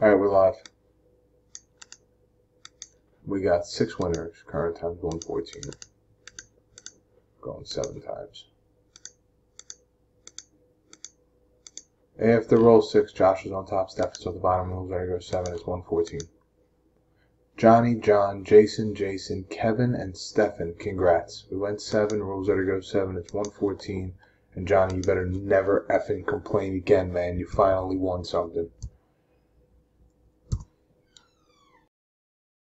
Alright, we're live. We got 6 winners. Current time's 114. Going 7 times. After roll 6, Josh is on top, Steph is on the bottom. Rules ready to go 7 is 114. Johnny, John, Jason, Kevin, and Stefan, congrats. We went 7, rules ready to go 7, it's 114. And Johnny, you better never effing complain again, man. You finally won something.